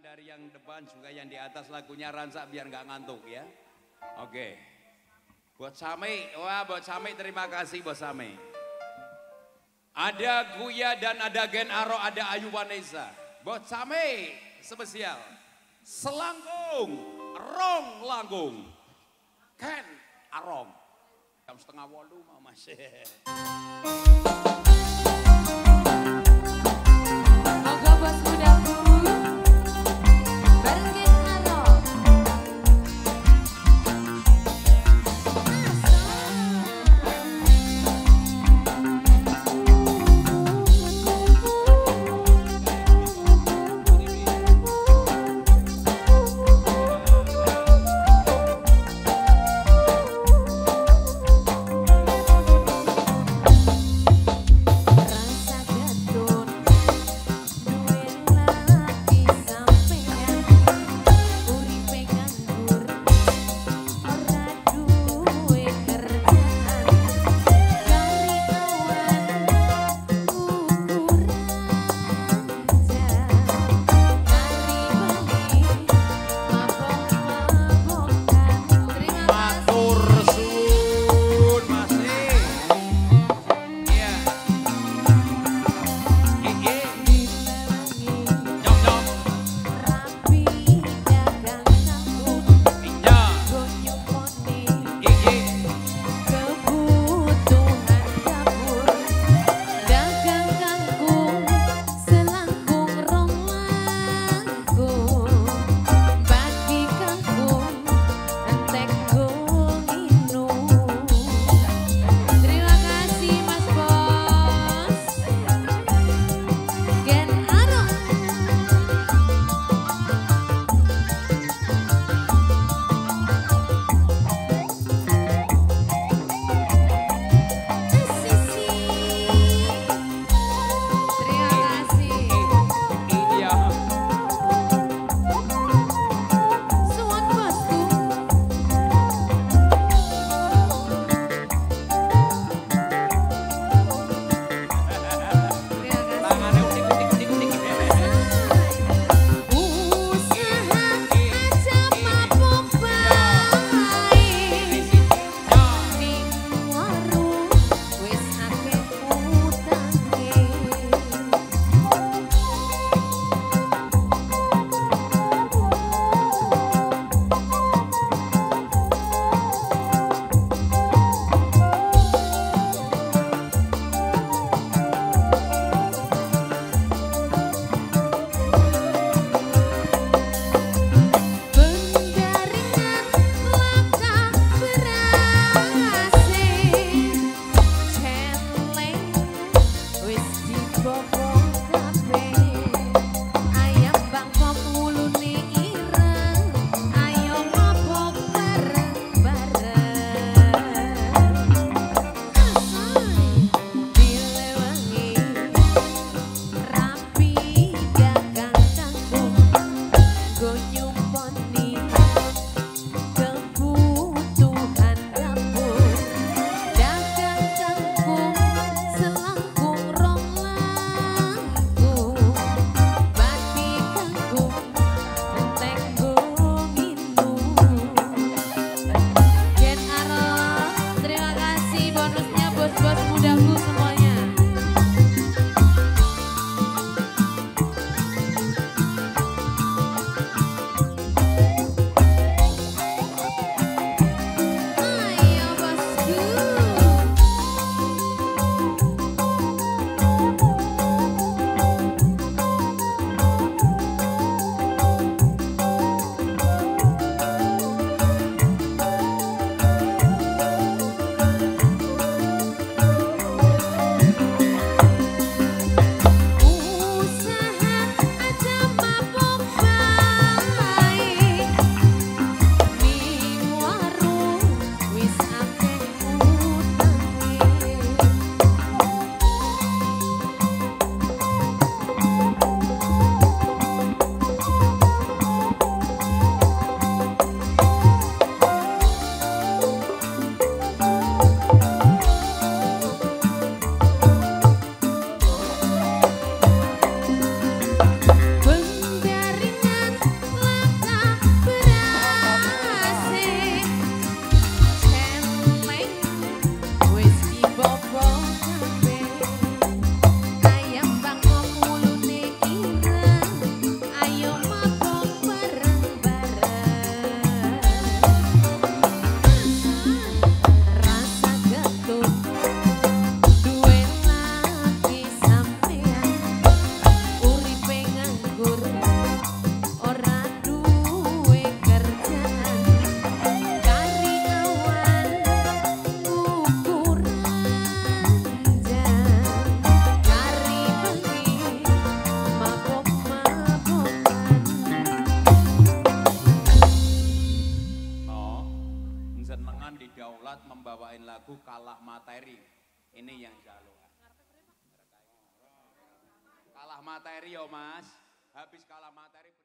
dari yang depan juga yang di atas lagunya Ransak biar nggak ngantuk ya. Oke. Buat Sami, wah buat Sami terima kasih buat Sami. Ada Guya dan ada Gen Aro, ada Ayu Vanessa. Buat Sami spesial. Selangkung, Rong Langgung. Ken Arong. Jam 7:30 Mas. Moga bos mudaku bareng Gen Aro. lagu kalah materi. Ini yang jalur. Kalah materi yo Mas. Habis kalah materi